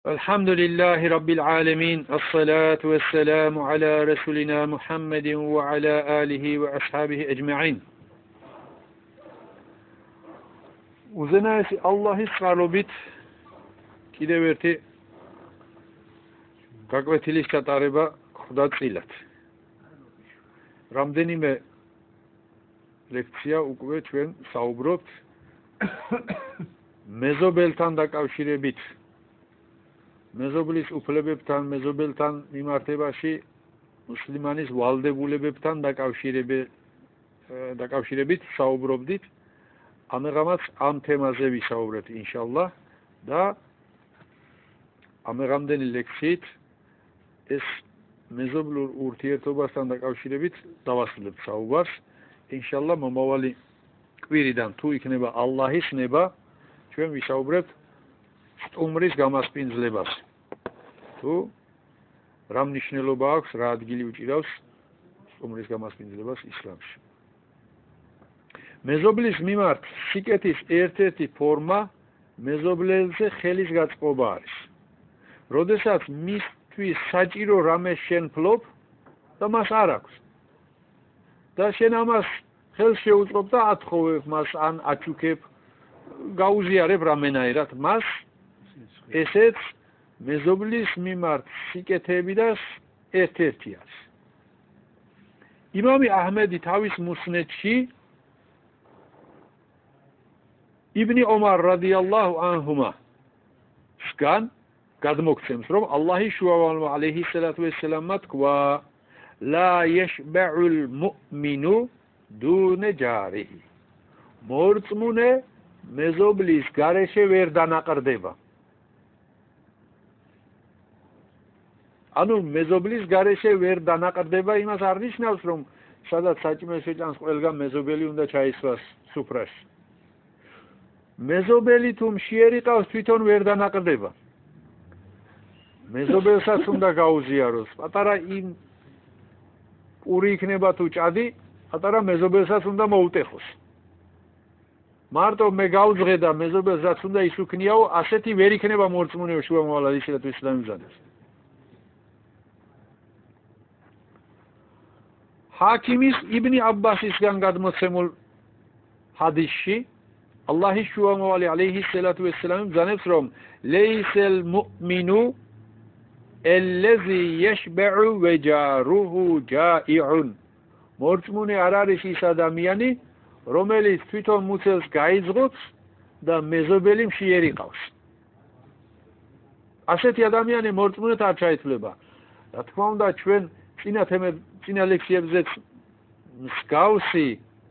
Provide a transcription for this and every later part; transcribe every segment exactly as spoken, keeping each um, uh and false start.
الحمد لله رب العالمين الصلاة والسلام على رسولنا محمد وعلى آله وأصحابه أجمعين. وزناس الله سالوبيت كده ورتي გაკვეთილის ჩატარება ხდა წილად. რამდენიმე ლექცია უკვე ჩვენ საუბრობთ მეზობელთან დაკავშირებით, მეზობლის უფლებებთან, მეზობელთან მიმართებაში მუსლიმანის ვალდებულებებთან დაკავშირებით საუბრობდით. ამაღამაც ამ თემაზე ვისაუბრეთ ინშალლა და ამაღამდენი ლექციით ეს მეზობლურ ურთიერთობასთან დაკავშირებით დავასრულებთ საუბარს. ინშალლა მომავალი კვირიდან თუ იქნება ალლაჰის ნება, ჩვენ ვისაუბრებთ სტუმრის გამასპინძლებას. თუ რა მნიშვნელობა აქვს, რა ადგილი უჭირავს სტუმრის გამასპინძლებას ისლამში. მეზობლის მიმართ სიკეთის ერთ-ერთი ფორმა მეზობლებზე ხელის გაწყობა არის. როდესაც მისთვის საჭირო რამე შენ ფლობ და მას არ აქვს. და შენ ამას ხელს შეუწყობ და ათხოვებ მას ან აჩუქებ, გაუზიარებ რამენაირად მას, ესეც მეზობლის მიმართ სიკეთებიდან ერთ-ერთი არის. იმამი აჰმედი თავის მუსნედში იბნი ომარ რადიალლაჰუ ანჰუმა სგან გადმოგცემს, რომ ალლაჰი შუავალმა ალეიჰი სალათუ ვესალამმა თქვა: ლა ეშბაულ მუ'მინუ დუნე ჯარიჰი. მორწმუნე მეზობლის გარეშე ვერ დანაყრდება. ანუ მეზობლის გარეშე ვერ დანაყრდება იმას არ ნიშნავს, რომ სადაც საჭმელს შეჭამს ყველგან მეზობელი უნდა ჩაისვას სუფრაში. მეზობელი თუ მშიერი ყავს, თვითონ ვერ დანაყრდება. მეზობელსაც უნდა გაუზიაროს. პატარა იმ პური იქნება თუ ჭადი, პატარა მეზობელსაც უნდა მოუტეხოს. მარტო მე გავძღე და მეზობელსაც უნდა ისუქნიაო, ასეთი ვერ იქნება მორწმუნე შუამავალ ალეიჰი ისლამი მზადებს. ჰაკიმის იბნი აბბასისგან გადმოცემულ ჰადისში ალლაჰი შუამავალი ალეიჰი სალათუ ვესალამი მზადებს, რომ ლეისელ მუ'მინუ ელლეზი ეშბაუ ვეჯარუჰუ ჯაიუნ. მორწმუნე არ არის ის ადამიანი, რომელიც თვითონ მუცელს გაიძღობს და მეზობელი მშიერი ყავს. ასეთი ადამიანი მორწმუნეთ არ ჩაითვლება. რა თქმა უნდა, ჩვენ წინა თემე წინა ლექციებზეც მსგავსი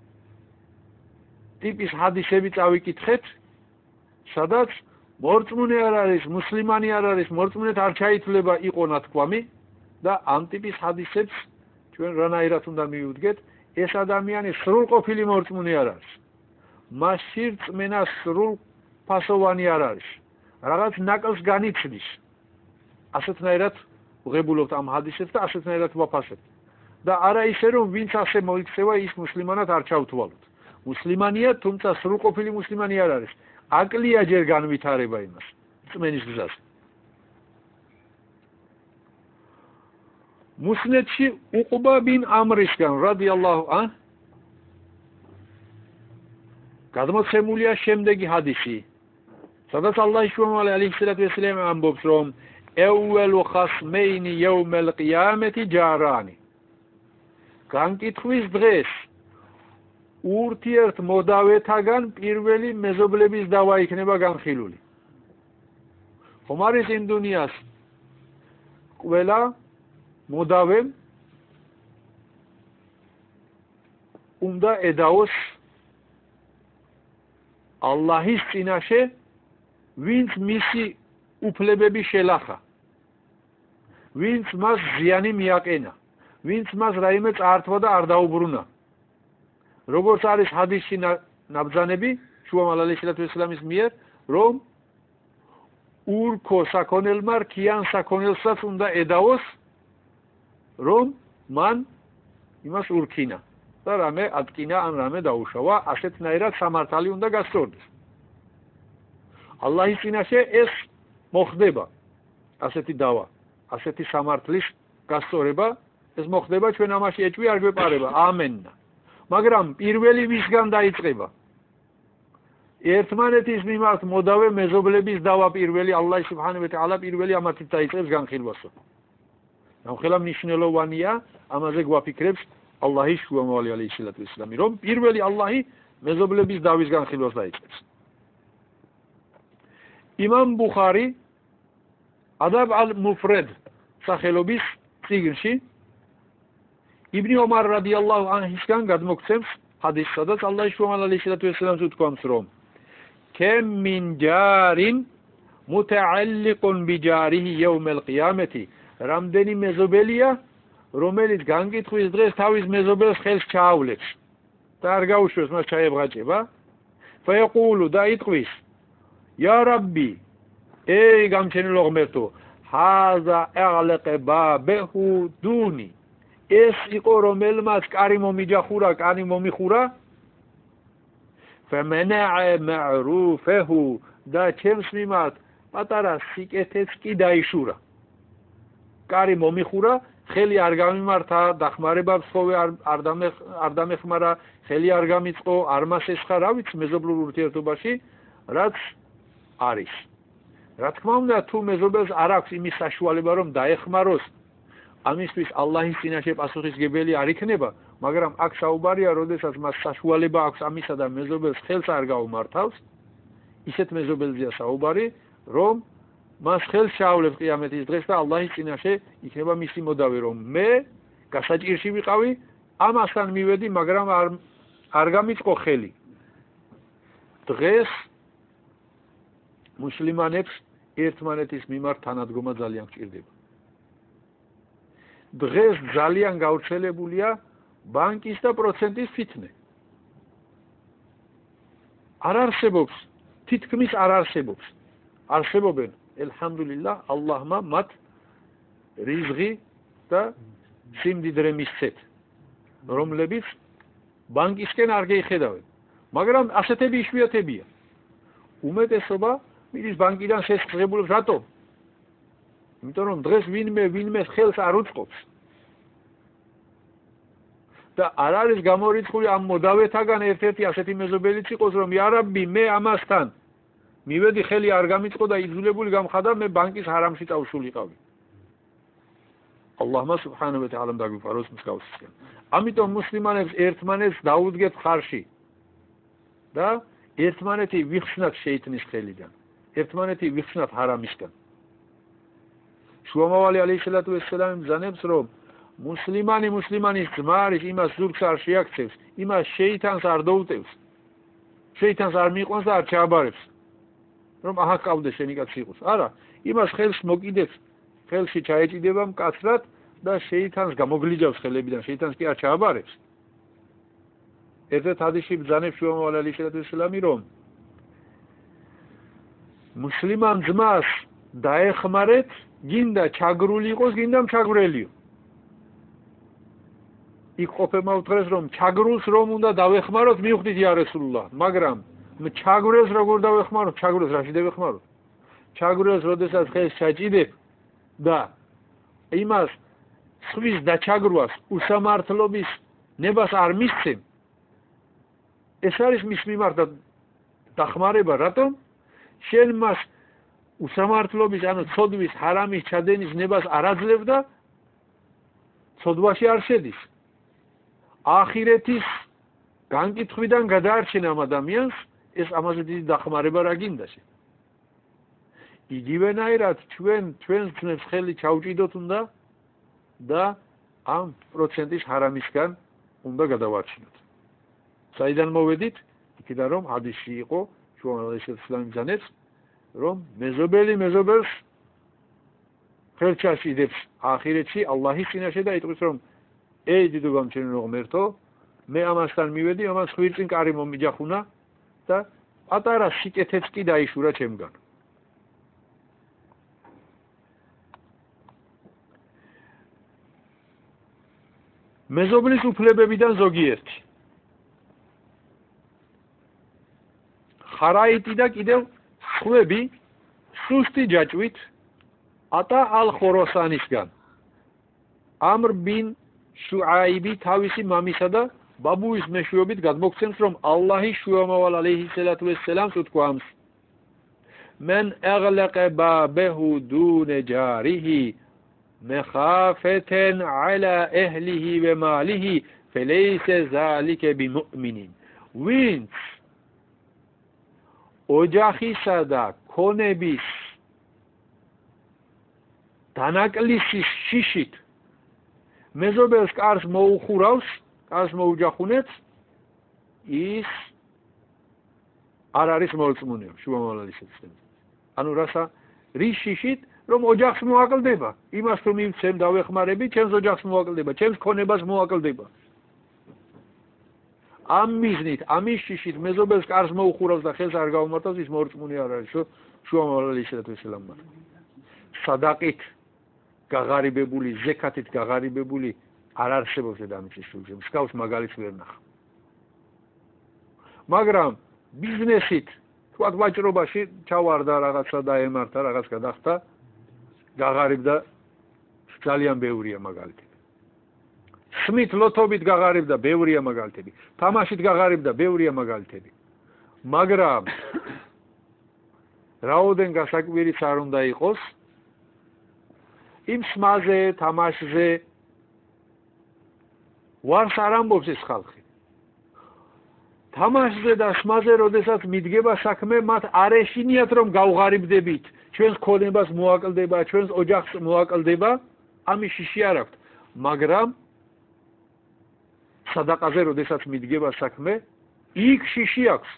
ტიპის ჰადისები წავიკითხეთ, სადაც მორწმუნე არ არის, მუსლიმანი არ არის, მორწმუნეთ არ ჩაითვლება იყო ნათქვამი და ამ ტიპის ჰადისებს ჩვენ რანაირად უნდა მივუდგეთ, ეს ადამიანი სრულყოფილი მორწმუნე არ არის. მასში რწმენა სრულფასოვანი არ არის. რაღაც ნაკლს განიცდის. ასეთნაირად ვღებულობთ ამ ჰადისებს და ასეთნაირად ვაფასებთ. და არა ისე, რომ ვინც ასე მოიქცევა, ის მუსლიმანად არ ჩავთვალოთ. მუსლიმანია, თუმცა სრულყოფილი მუსლიმანი არ არის. აკლია ჯერ განვითარება იმას, რწმენის გზაზე. მუსნედში უყბა ბინ ამრისგან რადიალლაჰუ ანჰ გადმოცემულია შემდეგი ჰადისი, სადაც ალლაჰი შუამავალი ალეიჰი სალათუ ვესალამი ამბობს, რომ ეუველუ ხასმეინი იეუმელ ყიამეთი ჯარანი. განკითხვის დღეს ურთიერთ მოდავეთაგან პირველი მეზობლების დავა იქნება განხილული. ხომ არის იმ დუნიას ყველა მოდავემ უნდა ედაოს ალლაჰის წინაშე, ვინც მისი უფლებები შელახა, ვინც მას ზიანი მიაყენა, ვინც მას რაიმე წართვა და არ დაუბრუნა. როგორც არის ჰადისში ნაბრძანები შუამავალ ალეიჰი სალათუ ვესალამის მიერ, რომ ურქო საქონელმა რქიან საქონელსაც უნდა ედაოს, რომ მან იმას ურქინა და რამე ატკინა ან რამე დაუშავა, ასეთნაირად სამართალი უნდა გასწორდეს. ალლაჰის წინაშე ეს მოხდება. ასეთი დავა, ასეთი სამართლის გასწორება, ეს მოხდება ჩვენ ამაში ეჭვი არ გვეპარება. ამენნა. მაგრამ პირველი ვისგან დაიწყება? ერთმანეთის მიმართ მოდავე მეზობლების დავა პირველი ალლაჰ სუბჰანაჰუ ვა თაალა პირველი ამათით დაიწყებს განხილვასო. გამხელა მნიშვნელოვანია, ამაზე გვაფიქრებს ალლაჰის შუამავალი ალეიჰისალათუ ვასალამი, რომ პირველი ალლაჰი მეზობლების დავის განხილვას დაიწყებს. იმამ ბუხარი ადაბ ალ-მუფრედ სახელობის წიგნში იბნი ომარ რადიალლაჰუ ანჰისგან გადმოგცემს ჰადისს, სადაც ალლაჰის შუამავალი ალეიჰისალათუ ვასალამი უთქვამს, რომ كم من جار متعلق بجاره يوم القيامة რამდენი მეზობელია, რომელიც განგითხვის დღეს თავის მეზობელს ხელს ჩაავლებს და არ გაუშვებს მას ჩაებღაჭება. فيقول და იტყვის: يا ربي, ey გამჩენილო ღმერთო, هذا اغلق بابه دوني, ეს იყო რომელმაც კარი მომიჯახურა, კარი მომიხურა. فمنع معروفه და ჩემს მიმართ პატარა სიკეთეც კი დაიშურა. კარი მომიხურა, ხელი არ გამიმართა, დახმარებებს ხოლმე არ არ დამეხმარა, ხელი არ გამიწყო, არ მასესხა, რა ვიცი, მეზობლურ ურთიერთობაში, რაც არის. რა თქმა უნდა, თუ მეზობელს არ აქვს იმის საშუალება, რომ დაეხმაროს, ამისთვის ალლაჰის წინაშე პასუხისგებელი არ იქნება, მაგრამ აქ საუბარია, როდესაც მას საშუალება აქვს ამისა და მეზობელს ხელს არ გაუმართავს, ისეთ მეზობელზეა საუბარი, რომ მას ხელს ჩაავლებს ყიამეთის დღეს და ალლაჰის წინაშე იქნება მისი მოდავე, რომ მე გასაჭირში ვიყავი, ამასთან მივედი, მაგრამ არ არ გამიწყო ხელი. დღეს მუსლიმანებს ერთმანეთის მიმართ თანადგომა ძალიან გჭირდება. დღეს ძალიან გავრცელებულია ბანკის და პროცენტის ფითნე. არ არსებობს, თითქმის არ არსებობს. არსებობენ, ელჰამდულილlah, ალლაჰმა მათ რიზღი და სიმდიდრე მისცეთ, რომლებიც ბანკისკენ არ გეიხედავენ. მაგრამ ასეთები იშვიათებია. უმეტესობა მიდის ბანკიდან შესხს ღებულობს, რატომ? იმიტომ რომ დღეს ვინმე ვინმეს ხელს არ უწყობს. და არ არის გამორიცხული ამ მოდავეთაგან ერთ-ერთი ასეთი მეზობელიც იყოს, რომ ია რაბბი, მე ამასთან მივედი, ხელი არ გამიწყო და იძულებული გამხადა, მე ბანკის ჰარამში წავსულიყავი. ალლაჰმა სუბჰანაჰუ ვა თაალამ დაგვიფაროს მსგავსისგან. ამიტომ მუსლიმანებს ერთმანეთს დაუდგეთ ხარში და ერთმანეთი ვიხსნათ შეიტნის ხელიდან, ერთმანეთი ვიხსნათ ჰარამისგან. შუამავალი ალეიჰისალათუ ვასალამი ბრძანებს, რომ მუსლიმანი მუსლიმანის ძმა არის, იმას ზურგს არ შეაქცევს, იმას შეიტანს არ დაუტევს, შეიტანს არ მიიყვანს და არ ჩააბარებს, რომ აჰა ყავდეს შენი კაცი იყოს. არა, იმას ხელს მოკიდებს, ხელში ჩაეჭიდება მკაცრად და შეიტანს გამოგლიჯავს ხელებიდან, შეიტანს კი არ ჩააბარებს. ერთ-ერთ ჰადისში ბრძანებს შუამავალი ალეიჰისალათუ ვასალამი, რომ მუსლიმან ძმას დაეხმარეთ, გინდა ჩაგრული იყოს, გინდა მჩაგვრელიო. იქ ყოფება უთხრეს, რომ ჩაგრულს რომ უნდა დავეხმაროთ, მივხვდით ია რესულულლაჰ, მაგრამ ჩაგვრელს როგორ დავეხმაროთ, ჩაგვრელს რაში დავეხმაროთ? ჩაგვრელს როდესაც ხელს ჩაჭიდებ და იმას ხვის დაჩაგრვას უსამართლობის ნებას არ მისცემ, ეს არის მის მიმართ დახმარება, რატომ? შენ მას უსამართლობის, ანუ ცოდვის, ჰარამის ჩადენის ნებას არ აძლევ და ცოდვაში არ შედის. ახირეთის განკითხვიდან გადაარჩენ ამ ადამიანს, ეს ამაზე დიდი დახმარება რა გინდაში. იგივენაირად ჩვენ ჩვენს ძმებს ხელი ჩაუჭიდოთ უნდა და ამ პროცენტის ჰარამისგან უნდა გადავარჩინოთ. საიდან მოვედით? იქიდან რომ ჰადისში იყო, შუამავალი ალეიჰისალათუ ბრძანებს, რომ მეზობელი მეზობელს ხელს ჩაჭიდებს ახირეთში ალლაჰის წინაშე და იტყვის, რომ ey დიდო გამჩენილო ღმერთო, მე ამასთან მივედი, ამას ხვირწინ კარი მომიჯახუნა და პატარა სიკეთეც კი დაიშურა ჩემგან. მეზობლის უფლებებიდან ზოგიერთი. ხარაიტი და კიდევ სხვები სუსტი ჯაჭვით ატა ალ-ხორასანისგან. ამრ ბინ შუაიბი თავისი მამისა და ბაბუის მეშვეობით გადმოგცემს, რომ ალლაჰი შუამავალ ალეიჰისალათუ ვესალამს უთქვამს: მენ აღლაყა ბაბეჰუ დუნ ჯარიჰი მეხაფეთენ ალა ეჰლიჰი ვე მალიჰი ფელეისე ზალიკე ბიმუმინინ. ვინც ოჯახისა და ქონების დანაკლისის შიშით მეზობელს კარს მოუხურავს, კარს მოუჯახუნებს, ის არ არის მორწმუნე, შუამავალ ისეცემ. ანუ რასა რის შიშით, რომ ოჯახს მოაკლდება, იმას რომ მივცემ დავეხმარები, ჩემს ოჯახს მოაკლდება, ჩემს ქონებას მოაკლდება. ამ მიზნით, ამის შიშით მეზობელს კარს მოუხურავს და ხელს არ გაუმართავს, ის მორწმუნე არ არის, შუამავალ ისეცემ ვესალამმა. სადაყით გაღარიბებული, ზექათით გაღარიბებული არ არსებობს დედამიწის შუქზე, მსგავს მაგალითს ვერ ნახავ. მაგრამ ბიზნესით, თქვათ ვაჭრობაში ჩავარდა რაღაცა და ემართა, რაღაც გადახდა, გაღარიბდა, ძალიან ბევრია მაგალითები. სმით ლოთობით გაღარიბდა, ბევრია მაგალითები. თამაშით გაღარიბდა, ბევრია მაგალითები. მაგრამ რაოდენ გასაკვირიც არ უნდა იყოს, იმ სმაზე, თამაშზე ვარს არ ამბობს ეს ხალხი. თამაშზე და სმაზე, როდესაც მიდგება საქმე, მათ არ ეშინიათ, რომ გავღარიბდებით, ჩვენს ქონებას მოაკლდება, ჩვენს ოჯახს მოაკლდება, ამის შიში არ აქვთ. მაგრამ სადაყაზე, როდესაც მიდგება საქმე, იქ შიში აქვს.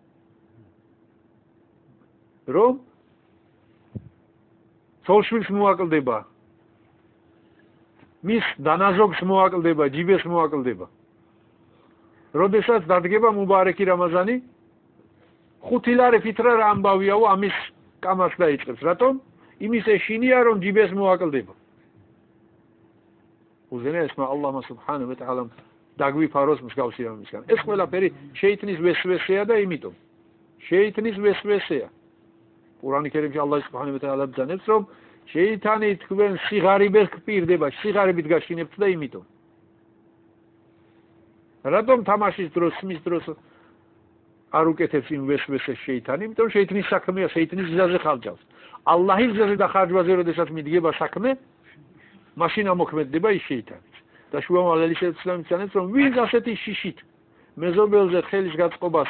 რომ ცოლ-შვილს მოაკლდება, მის დანაზოგს მოაკლდება, ჯიბეს მოაკლდება. როდესაც დადგება მუბარეკი რამაზანი, ხუთი ლარი ფიტრა რა ამბავიაო, ამის კამას დაიწყებს. რატომ? იმის ეშინია, რომ ჯიბეს მოაკლდება. უზენია ესმა ალლაჰმა სუბჰანაჰუ ვა თაალამ დაგვიფაროს მსგავსი რამისგან. ეს ყველაფერი შეიტნის ვესვესეა და იმიტომ. შეიტნის ვესვესეა. ყურანი კერიმში ალლაჰ სუბჰანაჰუ ვა თაალა ბრძანებს, რომ შეიტანი თქვენ სიღარიბეს გპირდება, სიღარიბით გაშინებთ და იმიტომ. რატომ თამაშის დროს, სმის დროს არ უკეთებს იმ ვესვესეს შეიტანი? იმიტომ შეიტნის საქმეა, შეიტნის გზაზე ხარჯავს. ალლაჰის გზაზე და ხარჯვაზე, როდესაც მიდგება საქმე, მაშინ ამოქმედდება ის შეიტანი. და შუამავალ ალეიჰისალათუ ვესალამს, რომ ვინც ასეთი შიშით მეზობელზე ხელის გაწყობას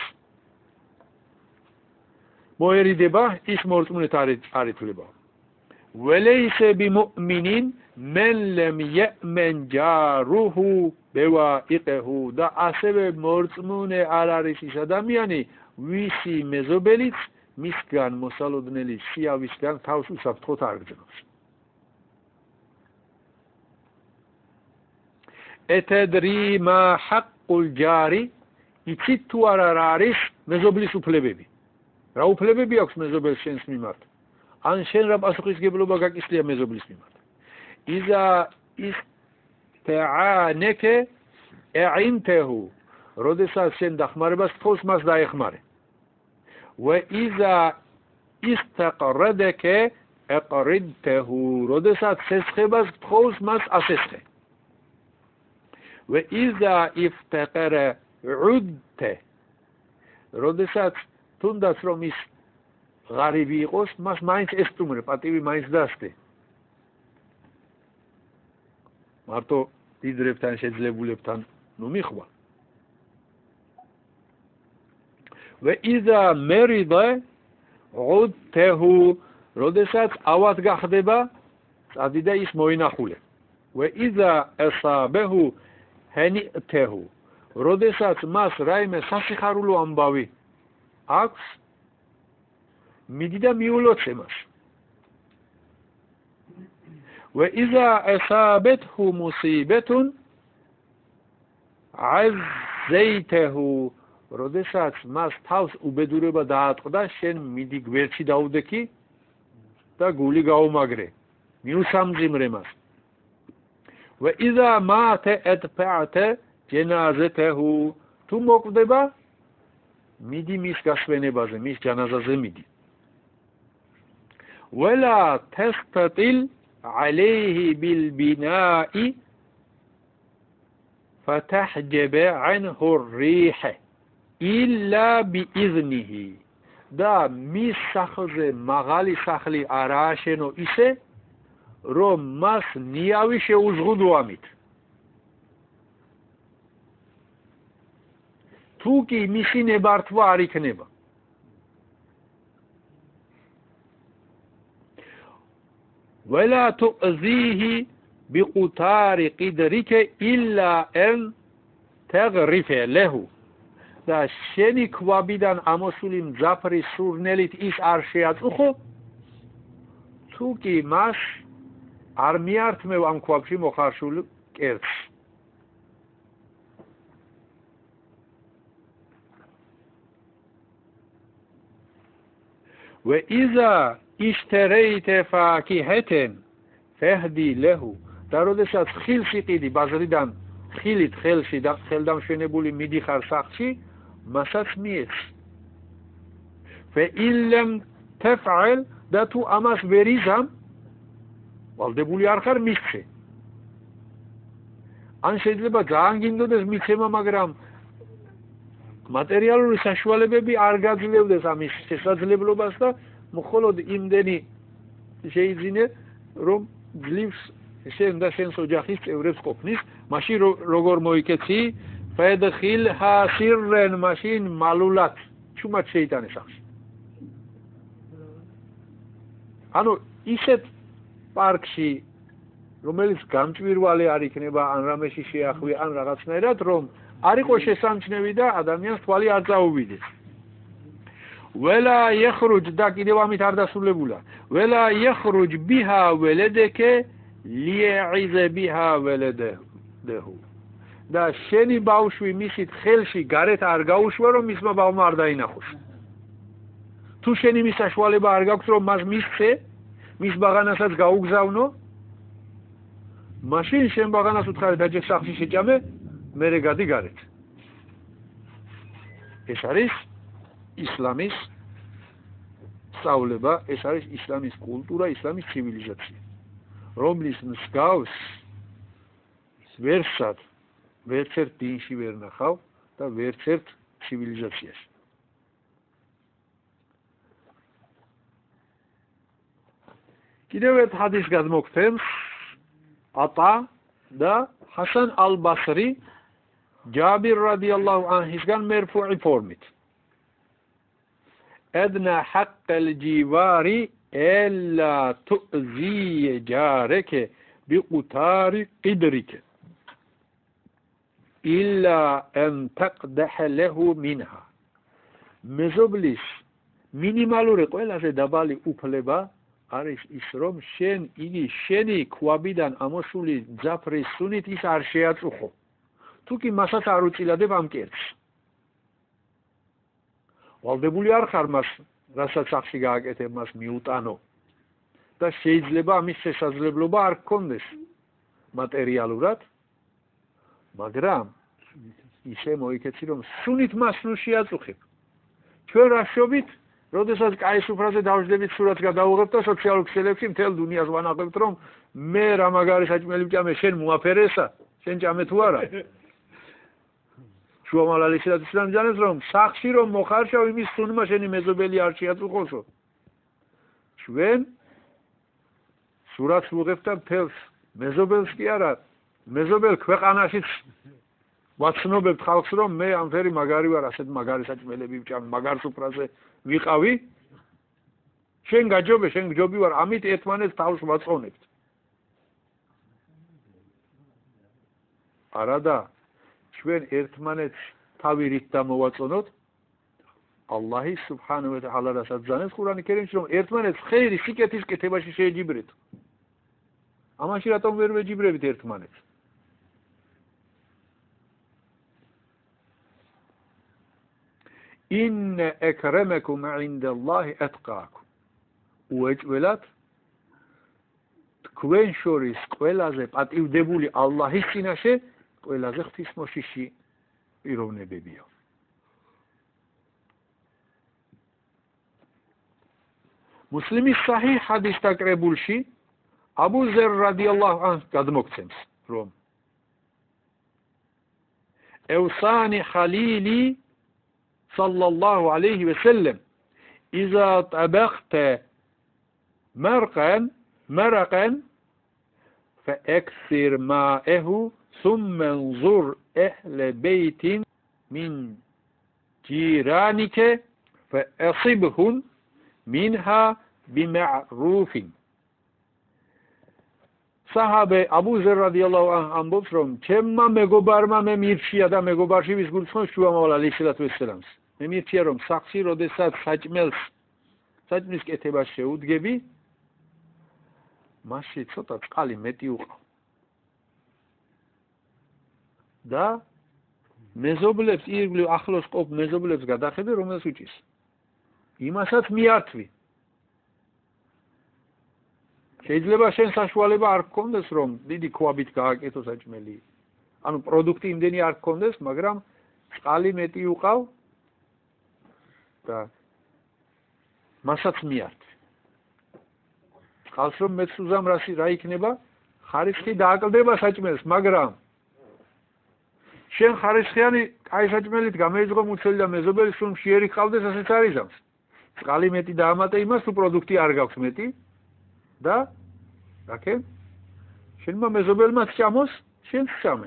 მოერიდება, ის მორწმუნეთ არ ითვლება. وليس بمؤمن من لم يأمن جاره بوائقه და ასევე მორწმუნე არ არის ის ადამიანი, ვისი მეზობელიც მისგან მოსალოდნელი სიავისგან თავს უსაფრთხოდ არ გრძნობს. ეთედრი მა ჰაყულ ჯარი, იცით თუ არა რა არის მეზობლის უფლებები? რა უფლებები აქვს მეზობელს შენს მიმართ? ან შენ რა პასუხისგებლობა გაკისრია მეზობლის მიმართ? იზა ისტაანეკე ეინტეჰუ, როდესაც შენ დახმარებას თხოვს, მას დაეხმარე. ვა იზა ისტაყრადეკე ეყრიდტეჰუ, როდესაც სესხებას თხოვს, მას ასესხე. ვა იზა იფტაყარა უდტე, როდესაც თუნდაც რომ ის ღარიბი იყოს, მას მაინც ესტუმრე, პატივი მაინც დასდე. მარტო დიდრებთან, შეძლებულებთან ნუ მიხვა. ვა იზა მერიდა უდტეჰუ, როდესაც ავად გახდება, წადი და ის მოინახულე. ვა იზა ასაბეჰუ ჰანიტეჰუ, როდესაც მას რაიმე სასიხარულო ამბავი აქვს, მიდი და მიულოცე მას. ვა იზა ასაბეთჰუ მუსიბეთუნ აზზეიტეჰუ, როდესაც მას თავს უბედურება დაატყდა, შენ მიდი გვერდში დაუდექი და გული გაუმაგრე, მიუსამძიმრე მას. ვა იზა მათე ატფაათე ჯენაზეთეჰუ, თუ მოკვდება, მიდი მის გასვენებაზე, მის ჯანაზაზე მიდი. ولا تستطل عليه بالبناء فتحجب عنه الريح إلا بإذنه دا مის სახლზე მაღალი სახლი არ ააშენო ისე რომ მას ნიავი შეუზღუდო ამით თუ კი მისი ნებართვა არ იქნება ولا تؤذيه بقطار قدرك إلا أن تغرف له და შენი ქვაბიდან ამოსული მძაფრი სურნელით ის არ შეაწუხო თუ კი მას არ მიართმევ ამ ქვაბში მოხარშულ კერძს وإذا اشتريت فاكهة فهدي له და როდესაც ხილს იყიდი ბაზრიდან ხილით ხელში და ხელდამშვენებული მიდიხარ სახლში მასაც მიეც فإن لم تفعل და თუ ამას ვერ იზამ ვალდებული არ ხარ მისცე ან შეიძლება ძალიან გინდოდეს მიცემა მაგრამ მატერიალური საშუალებები არ გაძლევდეს ამის შესაძლებლობას და მხოლოდ იმდენი შეიძინე რომ ძლივს შენ და შენს ოჯახის წევრებს ყოფნის მაშინ როგორ მოიქეცი فادخلها سرا ماشين معلولات ჩუმად შეიტანე სახში ანუ ისეთ პარკში რომელიც გამჭვირვალე არ იქნება ან რამეში შეახვი ან რაღაცნაირად რომ არ იყოს შესამჩნევი და ადამიანს თვალი არ წაუვიდეს ولا يخرج და კიდევ ამით არ დასრულებულა ولا يخرج بها ولدك ليعذ بها ولده და შენი ბავშვი მისით ხელში გარეთ არ გაუშვა რომ მისმა ბავმა არ დაინახოს თუ შენი მის საშუალება არ გაქვს რომ მას მისცე მის ბაღანასაც გაუგზავნო მაშინ შენ ბაღანას უთხარი დაჯერ სახლში შეჭამე მერე გადი გარეთ ეს არის ისლამის სწავლება ეს არის ისლამის კულტურა ისლამის ცივილიზაცია რომლის მსგავს ვერსად ვერცერთ დინში ვერ ნახავ და ვერცერთ ცივილიზაციაში კიდევ ერთ ჰადის გადმოგცემს ატა და ჰასან ალ-ბასრი ჯაბირ რადიალლაჰუ ანჰისგან მერფუი ფორმით أدنى حق الجوار إلا تؤذي جارك بقطار قدرك إلا أن تقدح له منها مزوبليس مينيمالوري ყველაზე დაბალი უფლება არის ის რომ შენ იგი შენი ქვაბიდან ამოსული ძაფრის სუნით ის არ შეაწუხო თუ კი მასაც არ უწილადებ ამ კერძს ვალდებული არ ხარ მას რასაც სახში გააკეთებ მას მიუტანო და შეიძლება ამის შესაძლებლობა არ გქონდეს მატერიალურად მაგრამ ისე მოიქეცი რომ სუნით მას ნუ შეაწუხებ ჩვენ რა შობით როდესაც კაი სუფრაზე დავждებით სურათს გადავუღებ და სოციალურ ქსელებში მთელ დუნიას ვანაღებთ რომ მე რა მაგარი საჭმელი ვჭამე შენ მოაფერესა შენ ჭამე თუ არა შუამალალისად ისლამ ჯანებს რომ სახში რომ მოხარშავ იმის სუნმა შენი მეზობელი არ შეაწუხოსო ჩვენ სურათს ვუღებთ და მთელს მეზობელს კი არა მეზობელ ქვეყანაშიც ვაცნობებთ ხალხს რომ მე ამ ფერი მაგარი ვარ ასეთ მაგარი საჭმელები ვჭამ მაგარ სუფრაზე ვიყავი შენ გაჯობე შენ გჯობი ვარ ამით ერთმანეთს თავს ვაწყონებთ არადა ჩვენ ერთმანეთს თავი რით დამოვაწონოთ ალლაჰი სუბჰანაჰუ ვა თაალა რასაც ზანებს ყურანი კერიმში რომ ერთმანეთს ხეირი სიკეთის კეთებაში შეეჯიბრეთ ამაში რატომ ვერ ვეჯიბრებით ერთმანეთს إن أكرمكم عند الله أتقاكم უეჭველად თქვენ შორის ყველაზე პატივდებული ალლაჰის წინაშე ყველაზე ღვთისმოშიში პიროვნებებია მუსლიმის საჰი ჰადის დაკრებულში აბუ ზერ რადიალლაჰუ ანჰ გადმოგცემს, რომ ევსანი ხალილი სალლალლაჰუ ალეიჰი ვესელემ იზა ტაბახტა მარყან მარყან فأكثر ماءه ثم انظر أهل بيت من جيرانك فأصبهم منها بمعروف صحابه ابو ذر رضي الله عنه ამბობს რომ ჩემმა მეგობარმა მე მირჩია და მეგობარში ვის გულწრფელს შუამავალ ალეისალათუ ვესალამს მე მირჩია რომ სახში როდესაც საჭმელს საჭმლის კეთებას შეუდგები მასში ცოტა წყალი მეტი უყავ და მეზობლებს ირგვლივ ახლოს ყოფ მეზობლებს გადახედე რომელს უჭის იმასაც მიართვი შეიძლება შენ საშუალება არ გქონდეს რომ დიდი ქვაბით გააკეთო საჭმელი ანუ პროდუქტი იმდენი არ გქონდეს მაგრამ წყალი მეტი უყავ და მასაც მიართვი წყალს რომ მეც უზამ რა იქნება ხარისხი დააკლდება საჭმელს მაგრამ შენ ხარისხიანი კაი საჭმელით გამოიძღო მუცელი და მეზობელი სულ მშიერი ყავდეს ასეც არ იზამს წყალი მეტი დაამატე იმას თუ პროდუქტი არ გაქვს მეტი და რაკე შენმა მეზობელმა სჭამოს შენც სჭამე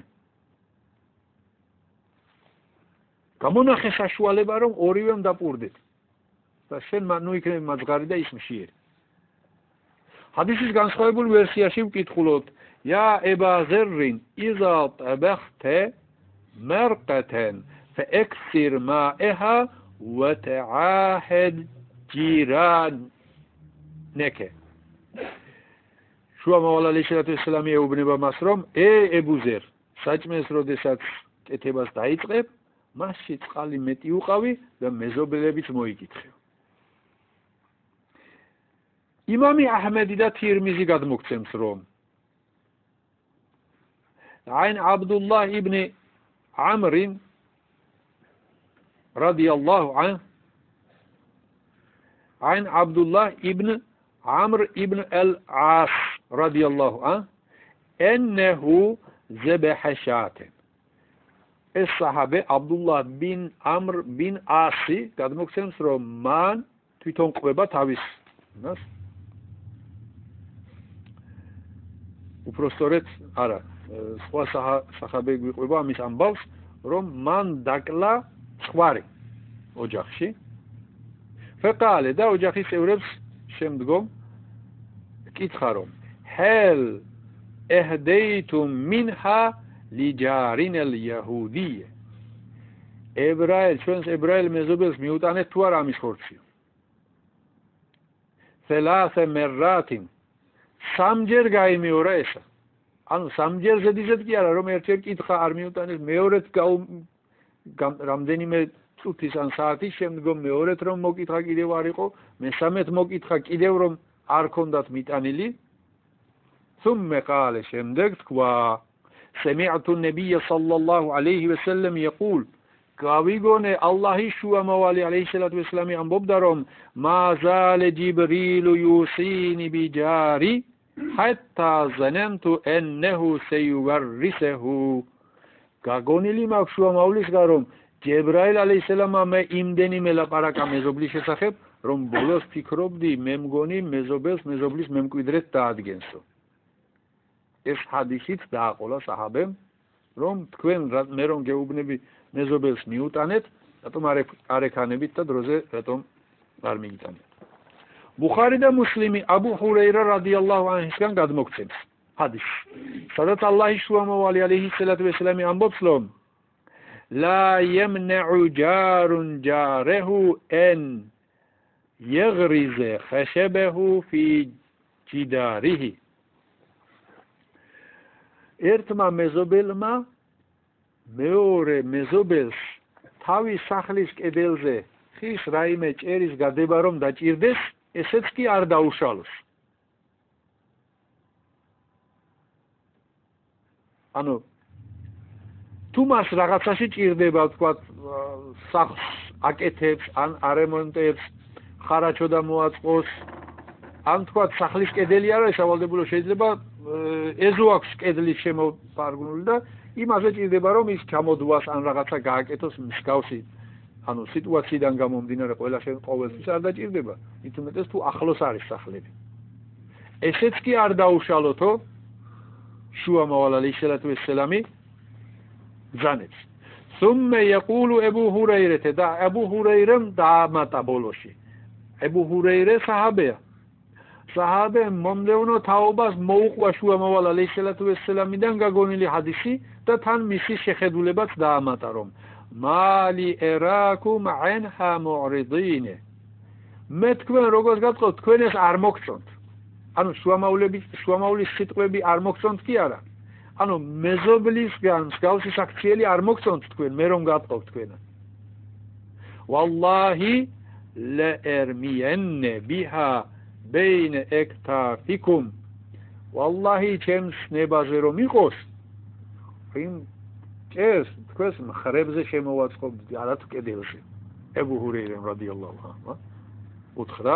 გამონახე საშუალება რომ ორივემ დაპურდეთ და შენ ნუ იქნები მაძღარი და ის მშიერი ჰადისის განსხვავებული ვერსიაში ვკითხულობთ ია ება ზერრინ იზა ტაბახტა მარყატან فاكثر ماءها وتعاهد جيرانك შუამავალ ალეისალათუ ვესალამი ეუბნება მას რომ ე ებუზერ საჭმელს როდესაც კეთებას დაიწყებ მასში წყალი მეტი უყავი და მეზობლებიც მოიკითხე იმამი აჰმედი და თირმიზი გადმოგცემს რომ عن عبد الله ابن عمرو رضي الله عنه عن عبد الله ابن عمرو ابن العاص رضي الله عنه أنه ذبح شاة الصحابة عبد الله بن عمرو بن عاصي გადმოგცემს რომ მან თვითონ ყვება თავის მას უпростоრეთ არა სხვა სახაბე გვიყვება ამის ამბავს რომ მან დაკლა ხვარი ოჯახში فقال და ოჯახის წევრებს შემდგომ კითხა რომ هل اهديتم منها لجارنا اليهودي ებრაელ ჩვენს ებრაელ მეზობელს მიუტანეთ თუ არა ამის ხორცი ثلاث مرات სამჯერ გაიმეორა ესა ანუ სამჯერ ზედიზედ კი არა რომ ერთ-ერთ კითხა არ მიუტანეს მეორედ რამდენიმე წუთის ან საათის შემდგომ მეორედ რომ მოკითხა კიდევ არ იყო მესამედ მოკითხა კიდევ რომ არ ქონდათ მიტანილი ثم قال შემდეგ თქვა سمعت النبي صلى الله عليه وسلم يقول გავიგონე ალლაჰის შუამავალი ალეისალათუ ვესალამი ამბობდა რომ ما زال جبريل يوصيني بجاري حتى ظننت انه سيورثه გაგონილი მაქვს შუამავლისგან რომ ჯებრაილ ალეისალამმა მე იმდენი მელაპარაკა მეზობლის შესახებ რომ ბოლოს ფიქრობდი მე მგონი მეზობელს მეზობლის მემკვიდრედ დაადგენსო ეს ჰადისით დააყოლა საჰაბემ რომ თქვენ მე რომ გეუბნები მეზობელს მიუტანეთ რატომ არ ეკანებით და დროზე რატომ არ მიიტანეთ ბუხარი და მუსლიმი აბუ ჰურეირა რადიალლაჰუ ანჰისგან გადმოგცემს ჰადისს სადაც ალლაჰის შუამავალი ალეისალათუ ვესალამი ამბობს რომ لا يمنع جار جاره أن يغرز خشبه في جداره ერთმა მეზობელმა მეორე მეზობელს თავის სახლის კედელზე ხის რაიმე ჭერის გადება რომ დაჭირდეს ესეც კი არ დაუშალოს ანუ თუ მას რაღაცაში ჭირდება ვთქვათ სახლს აკეთებს ან არემონტებს ხარაჩო და მოაწყოს ან თქვა სახლის კედელი არა სავალდებულო შეიძლება ეზო აქვს კედლის შემოფარგლული და იმაზე ჭირდება რომ ის ჩამოდვას ან რაღაცა გააკეთოს მსგავსი ანუ სიტუაციიდან გამომდინარე ყველა შენ ყოველთვის არ დაჭირდება ითუმეტეს თუ ახლოს არის სახლები ესეც კი არ დაუშალოთო შუა მოვალ ალეისალათუ ვესელამი ბრძანებს სუმმე იყულუ ებუ ჰურაირეთე და ებუ ჰურაირემ დაამატა ბოლოში ებუ ჰურაირე საჰაბეა საჰაბე მომდევნო თაობას მოუყვა შუა მოვალ ალეისალათუ ვესელამიდან გაგონილი ჰადისი და თან მისი შეხედულებაც დაამატა რომ მალი ერაკუმ ანჰა მურიდინე მე თქვენ როგორც გაწყვეტ თქვენ ეს არ მოგწონთ ანუ შუამავლების შუამავლის სიტყვები არ მოგწონთ კი არა ანუ მეზობლისგან მსგავსი საქციელი არ მოგწონთ თქვენ მე რომ გაწყვეტ თქვენ ვალლაჰი ლა ერმიენე ბიჰა ბეინ ექტაფიკუმ ვალლაჰი ჩემს ნებაზე რომ იყოს იმ ეს თქვენს მხრებზე შემოვაწყობდი არა თუ კედელში ებუ ჰურეირე რადიალლაჰუ ანჰუ უთხრა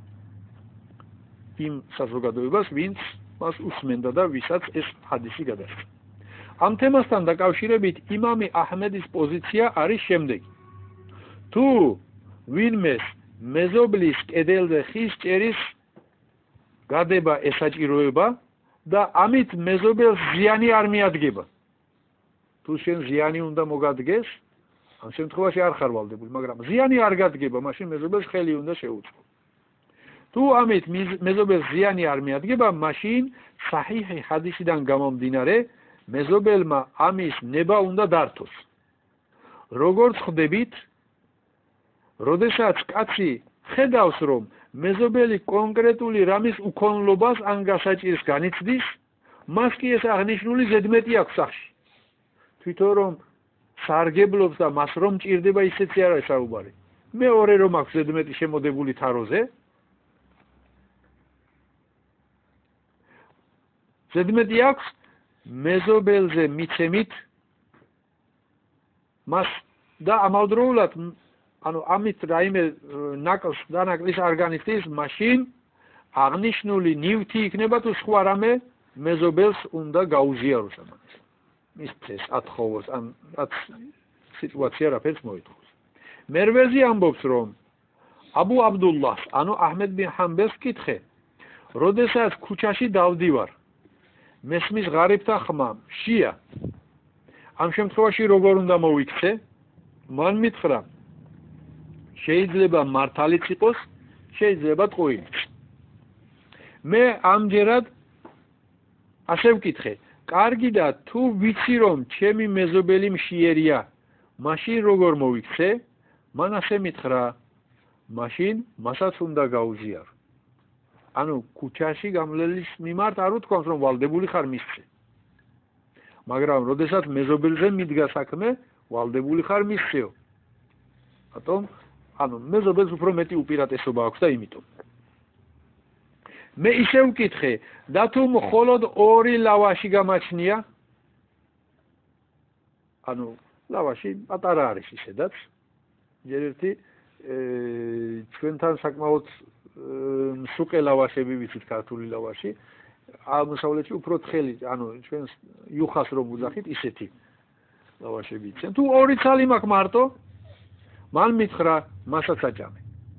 იმ საზოგადოებას ვინც მას უსმენდა და ვისაც ეს ჰადისი გადასცა ამ თემასთან დაკავშირებით იმამი აჰმედის პოზიცია არის შემდეგი თუ ვინმეს მეზობლის კედელზე ხის ჭერის გადება ესაჭიროება და ამით მეზობელს ზიანი არ მიადგება თუ შენ ზიანი უნდა მოგადგეს ამ შემთხვევაში არ ხარ ვალდებული მაგრამ ზიანი არ გადგება მაშინ მეზობელს ხელი უნდა შეუწყო თუ ამით მეზობელს ზიანი არ მიადგება მაშინ საჰიჰი ჰადისიდან გამომდინარე მეზობელმა ამის ნება უნდა დართოს როგორც ხვდებით როდესაც კაცი ხედავს რომ მეზობელი კონკრეტული რამის უქონლობას ან გასაჭირს განიცდის მას კი ეს აღნიშნული ზედმეტი აქვს სახში თვითონ რომ სარგებლობს და მას რომ ჭირდება ისეთი არა საუბარი მეორე რომ აქვს ზედმეტი შემოდებული თაროზე ზედმეტი აქვს მეზობელზე მიცემით მას და ამავდროულად ანუ ამით რაიმე ნაკლს დანაკლის არ განიცდის მაშინ აღნიშნული ნივთი იქნება თუ სხვა რამე მეზობელს უნდა გაუზიაროს ამას მისცეს ათხოვოს ან რაც სიტუაცია რაფერს მოითხოვს მერვეზი ამბობს რომ აბუ აბდულლაჰს ანუ აჰმედ ბინ ჰამბელს კითხე როდესაც ქუჩაში დავდივარ მესმის ღარიბთა ხმა შია ამ შემთხვევაში როგორ უნდა მოვიქცე მან მითხრა შეიძლება მართალიც იყოს შეიძლება ტყუილიც მე ამჯერად ასე ვკითხე კარგი და თუ ვიცი რომ ჩემი მეზობელი მშიერია მაშინ როგორ მოვიქცე მან ასე მითხრა მაშინ მასაც უნდა გაუზიარო ანუ ქუჩაში გამლელის მიმართ არ უთქვამს რომ ვალდებული ხარ მისცე მაგრამ როდესაც მეზობელზე მიდგა საქმე ვალდებული ხარ მისცეო ბატონ ანუ მეზობელს უფრო მეტი უპირატესობა აქვს და იმიტომ მე ისე ვკითხე და თუ მხოლოდ ორი ლავაში გამაჩნია ანუ ლავაში პატარა არის ისედაც ჯერ ერთი ჩვენთან საკმაოდ მსუყე ლავაშები ვიცით ქართული ლავაში აღმოსავლეთში უფრო თხელი ანუ ჩვენს იუხას რომ ვუძახით ისეთი ლავაშები იციან თუ ორი ცალი მაქვს მარტო მან მითხრა მასაც აჭამე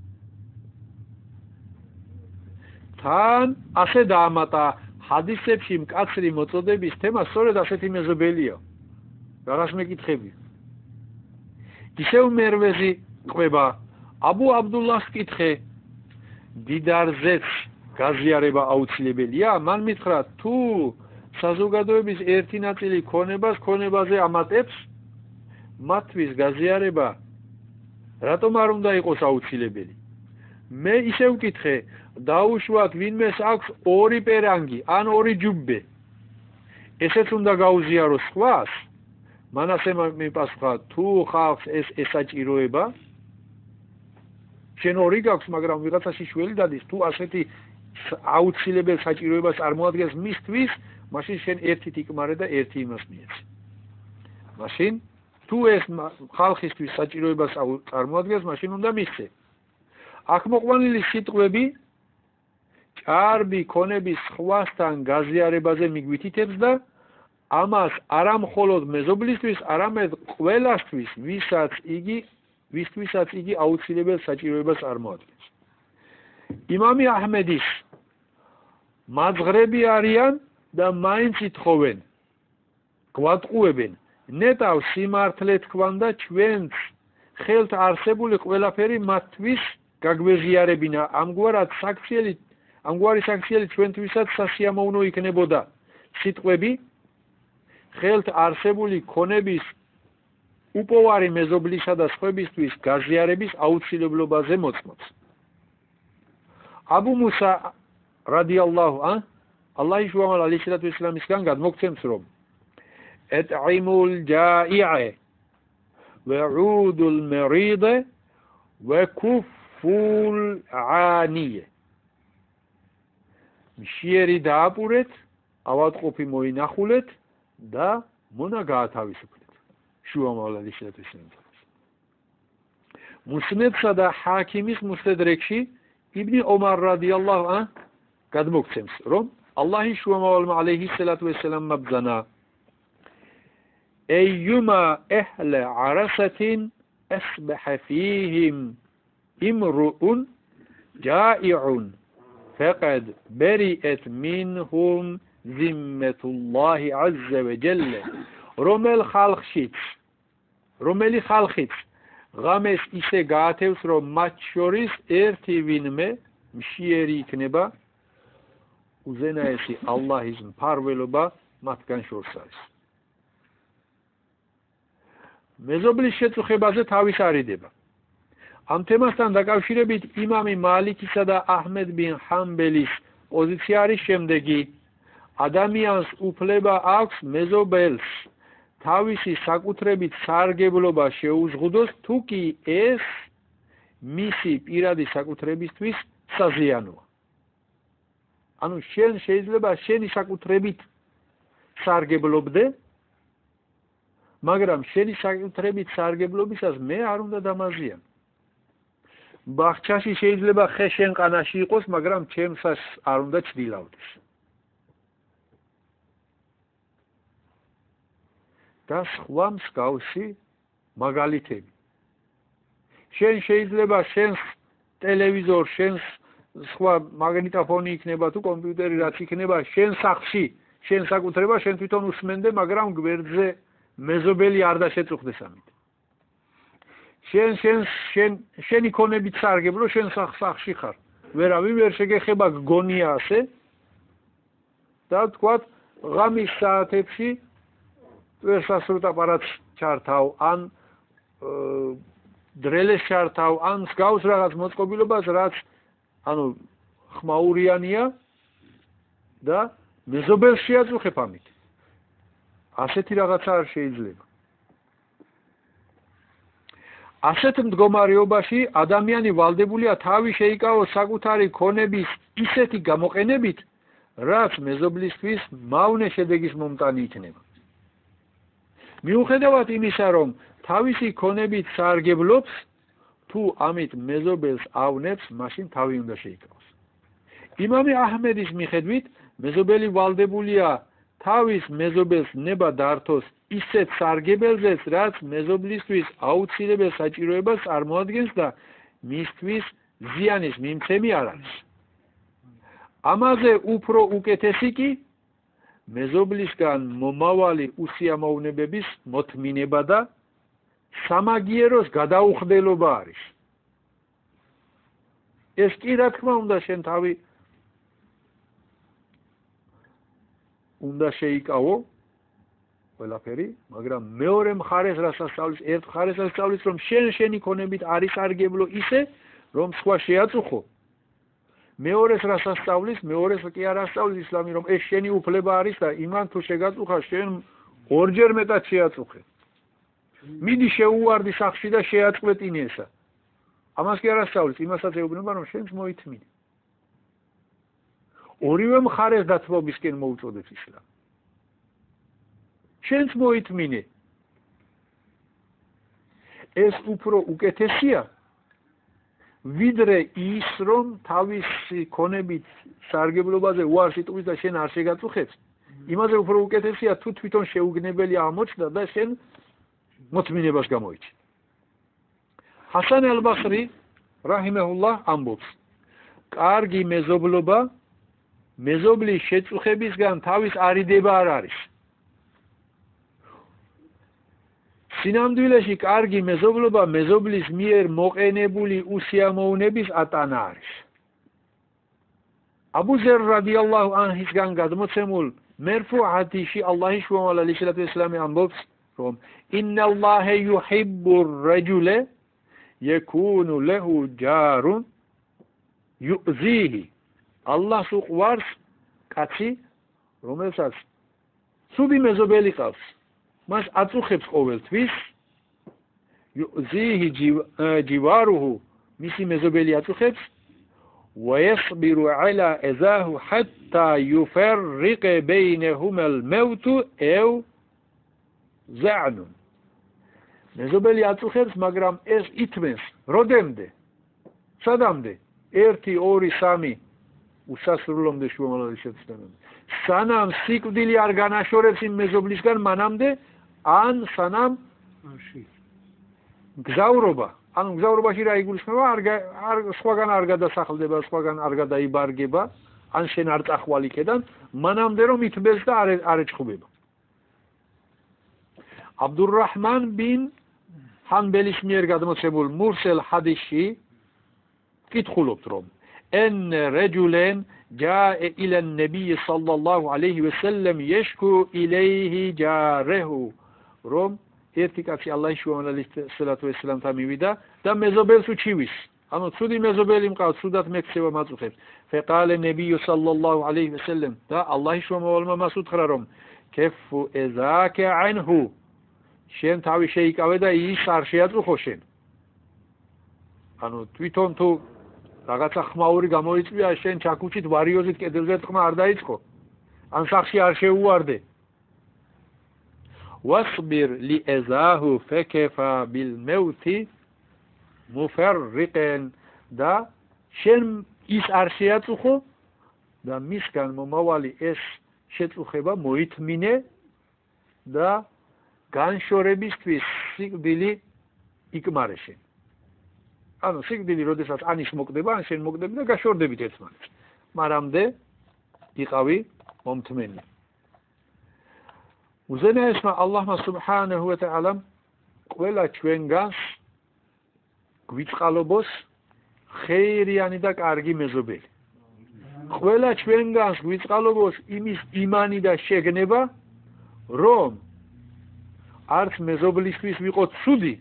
თან ასე დაამატა ჰადისებში მკაცრი მოწოდების თემა სწორედ ასეთი მეზობელია რაღაც მეკითხები ისევ მერვეზი ყვება აბუ აბდულლაჰს კითხე დიდარზეც გაზიარება აუცილებელია მან მითხრა თუ საზოგადოების ერთი ნაწილი ქონებას ქონებაზე ამატებს მათთვის გაზიარება რატომ არ უნდა იყოს აუცილებელი მე ისე ვკითხე დაუშვათ ვინმეს აქვს ორი პერანგი ან ორი ჯუბე ესეც უნდა გაუზიაროს სხვას მან ასე მიპასუხა თუ ხალხს ეს ესაჭიროება შენ ორი გაქვს მაგრამ ვიღაცაში შველი დადის თუ ასეთი აუცილებელ საჭიროებას წარმოადგენს მისთვის მაშინ შენ ერთით იკმარე და ერთი იმას მიეცე მაშინ თუ ეს ხალხისთვის საჭიროებას წარმოადგენს მაშინ უნდა მისცე აქ მოყვანილი სიტყვები ჭარბი ქონების სხვასთან გაზიარებაზე მიგვითითებს და ამას არა მხოლოდ მეზობლისთვის, არამედ ყველასთვის, ვისაც იგი, ვისთვისაც იგი აუცილებელ საჭიროებას წარმოადგენს. იმამი აჰმედის მაძღრები არიან და მაინც ითხოვენ, გვატყუებენ, ნეტავ სიმართლე თქვან და ჩვენც ხელთ არსებული ყველაფერი მათთვის გაგვეღიარებინა, ამგვარად საქციელი, ამგვარი საქციელი ჩვენთვისაც სასიამოვნო იქნებოდა. სიტყვები ხელთ არსებული ქონების უპოვარი მეზობლისა და სხვებისთვის გაზიარების აუცილებლობაზე მოწმობს. აბუ მუსა რადიალლაჰუ ან ალლაჰის შუამალ ალეისალათუ ვესალამისგან გადმოგცემს, რომ ეტიმულ ჯაიე ვეუდულ მერიდე ვეკუფულ ანიე. მშიერი დააპურეთ, ავადმყოფი მოინახულეთ და მონა გაათავისუფლეთ. შუამალ ალეისალათუ ვესალამის. მუსნედსა და ჰაკიმის მუსტედრეკში იბნი ომარ რადიალლაჰუ ან გადმოგცემს, რომ ალლაჰის შუამავალმა ალეისალათუ ვესალამმა ბრძანა أيما أهل عرسة أصبح فيهم امرؤ جائع فقد برئت منهم ذمة الله عز وجل رمل خلقشيت رمل خلقشيت غامس إسه غاتوس رو ماتشوريس إرتي وينمه مشيري كنبا وزنايسي الله إذن پارولوبا ماتكان شورسايس. მეზობლის შეწუხებაზე თავის არიდება. ამ თემასთან დაკავშირებით იმამი მალიკისა და აჰმედ ბინ ჰამბელის პოზიცია არის შემდეგი: ადამიანს უფლება აქვს მეზობელს თავისი საკუთრებით სარგებლობა შეუზღუდოს, თუ კი ეს მისი პირადი საკუთრებისთვის საზიანოა. ანუ შენ შეიძლება შენი საკუთრებით სარგებლობდე, მაგრამ შენი საკუთრებით სარგებლობისას მე არ უნდა დამაზიან. ბაღჩაში შეიძლება ხე შენყანაში იყოს, მაგრამ ჩემსას არ უნდა ჩდილავდეს. და სხვა მსგავსი მაგალითები. შენ შეიძლება შენს ტელევიზორ, შენს სხვა მაგნიტოფონი იქნება თუ კომპიუტერი რაც იქნება, შენ სახლში, შენ საკუთრება, შენ თვითონ უსმენდე, მაგრამ გვერდზე მეზობელი არ დაშეწუხდეს ამით. შენ შენ შენ შენი ქონებით სარგებლო, შენ სახლში ხარ. ვერავინ ვერ შეგეხება, გგონია ასე. და თქვათ, ღამის საათებში ვერსასრუტ აპარატს ჩართავ, ან დრელეს ჩართავ, ან მსგავს რაღაც მოწყობილობას, რაც ანუ ხმაურიანია და მეზობელს შეაწუხებ ამით. ასეთი რაღაცა არ შეიძლება. ასეთ მდგომარეობაში ადამიანი ვალდებულია თავი შეიკავოს საკუთარი ქონების ისეთი გამოყენებით, რაც მეზობლისთვის მავნე შედეგის მომტანი იქნება. მიუხედავად იმისა, რომ თავისი ქონებით სარგებლობს, თუ ამით მეზობელს ავნებს, მაშინ თავი უნდა შეიკავოს. იმამი აჰმედის მიხედვით, მეზობელი ვალდებულია თავის მეზობელს ნება დართოს ისეთ სარგებელზეც, რაც მეზობლისთვის აუცილებელ საჭიროებას წარმოადგენს და მისთვის ზიანის მიმცემი არ არის. ამაზე უფრო უკეთესი კი მეზობლისგან მომავალი უსიამოვნებების მოთმინება და სამაგიეროს გადაუხდელობა არის. ეს კი რა თქმა უნდა შენ თავი უნდა შეიკავო ყველაფერი, მაგრამ მეორე მხარეს რასაც სწავლის, ერთ მხარეს სწავლის, რომ შენ შენი ქონებით არის სარგებლო ისე, რომ სხვა შეაწუხო. მეორეს რასაც სწავლის, მეორეს კი არ ასწავლის ისლამი, რომ ეს შენი უფლება არის და იმან თუ შეგაწუხა, შენ ორჯერ მეტად შეაწუხე. მიდი შეუვარდი სახლში და შეაწყვეტინე ესა. ამას კი არ ასწავლის, იმასაც ეუბნება, რომ შენს მოითმინე. ორივე მხარეს დათმობისკენ მოუწოდებს ისლამი. შენს მოითმინე. ეს უფრო უკეთესია, ვიდრე ის რომ თავისი ქონებით სარგებლობაზე უარს იტყვის და შენ არ შეგაწუხებს, იმაზე უფრო უკეთესია თუ თვითონ შეუგნებელი აღმოჩნდა და შენ მოწმინებას გამოიჩინე. ჰასან ალ-ბასრი რაჰიმაჰულლაჰ ამბობს, კარგი მეზობლობა მეზობლის შეწუხებისგან თავის არიდება არ არის. სინამდვილეში კარგი მეზობლობა მეზობლის მიერ მოყენებული უსიამოვნების ატანა არის. აბუ ზერ რადიალლაჰუ ანჰისგან გადმოცემულ მერფუ ჰადისში ალლაჰის შუამალ ალეისალამი ამბობს, რომ ინნალლაჰა იუჰიბბურ რაჯულა يكون له جار يؤذيه الله უყვარს კაცი რომელსაც ცუდი მეზობელი ყავს მას აწუხებს ყოველთვის يؤذيه جواره მისი მეზობელი აწუხებს ويصبر على اذاه حتى يفرق بينهما الموت او زعن მეზობელი აწუხებს, მაგრამ ეს ითმეს როდემდე? სადამდე? ერთი, ორი, სამი უსასრულომდე შუამავალი შეცდომები. სანამ სიკვდილი არ განაშორებს იმ მეზობლისგან, მანამდე ან სანამ გზავრობა. ანუ გზავრობაში რა იგულისხმება? არ სხვაგან არ გადასახლდება, სხვაგან არ გადაიბარგება, ან შენ არ წახვალ იქედან, მანამდე რომ ითმეს და არ ეჭხუბება. აბდურრაჰმან ბინ ჰანბელის მიერ გადმოცემულ მურსელ ჰადისში კითხულობთ, რომ ان رجلا جاء الى النبي صلى الله عليه وسلم يشكو اليه جاره რომ ერთი კაცი ალლაჰის შუამალაისალათუ ვესალამთან მივიდა და მეზობელს უჩივის, ანუ ცუდი მეზობელი მყავს, ცუდად მექცევა მაწუხებს. فقال النبي صلى الله عليه وسلم და ალლაჰის შუამავალმა მას უთხრა, რომ كف اذاك عنه შენ თავი შეიკავე და ის არ შეაწუხო შენ. ანუ თვითონ თუ რაღაცა ხმაური გამოიწვია, შენ ჩაქუჩით ვარიოზით კედელზე თქმა არ დაიწყო. ან სახში არ შეუვარდე. واصبر لأذاه فكفى بالموت مفرقا და შენ ის არ შეაწუხო და მისგან მომავალი ეს შეწუხება მოითმინე და განშორებისთვის სიკვდილი იკმარე შენ. ანუ სიკვდილი როდესაც ანის მოკდება, ან შენ მოკდები და გაშორდებით ერთმანეთს. მანამდე იყავი მომთმენი. უზენაესმა ალლაჰმა სუბჰანაჰუ ვა თაალამ ყველა ჩვენგანს გვიწყალობოს ხეირიანი და კარგი მეზობელი. ყველა ჩვენგანს გვიწყალობოს იმის იმანი და შეგნება, რომ არც მეზობლისთვის ვიყოთ ცუდი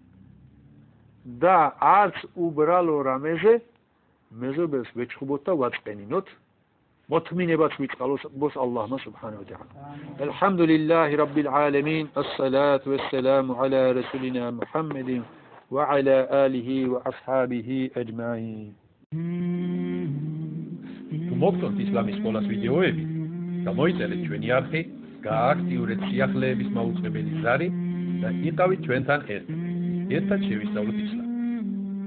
და არც უბრალო რამეზე მეზობელს ვეჩხუბოთ და ვაწყენინოთ, მოთმინებაც ვიწყალოს ალლაჰმა სუბჰანაჰუ ვა თაალა. ალჰამდულილლაჰი რაბბილ ალამინ, ასსალატუ ვაссаламу ალა რასულინა მუჰამმადინ ვა ალა ალიჰი ვა ასჰაბიჰი აჯმაინ. თუ მოგწონთ ისლამის სკოლას ვიდეოები, გამოიწერეთ ჩვენი არხი, გააქტიურეთ სიახლეების მაუწყებელი ზარი და იყავით ჩვენთან ერთად. ერთად შევისწავლოთ ისლამი.